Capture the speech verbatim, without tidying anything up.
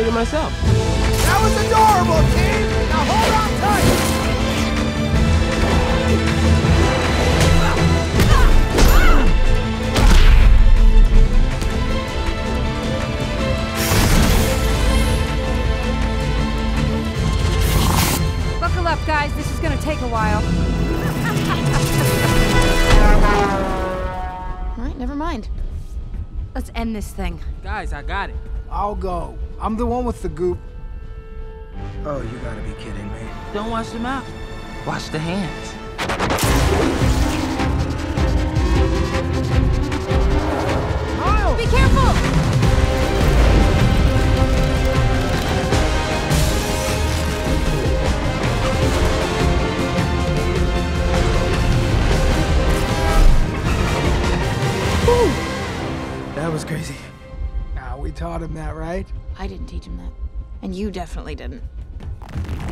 it myself. That was adorable, team! Now hold on tight! Buckle up, guys. This is gonna take a while. All right, never mind. Let's end this thing. Guys, I got it. I'll go. I'm the one with the goop. Oh, you gotta be kidding me. Don't wash the mouth. Wash the hands. Miles! Be careful! That was crazy. Nah, we taught him that, right? I didn't teach him that. And you definitely didn't.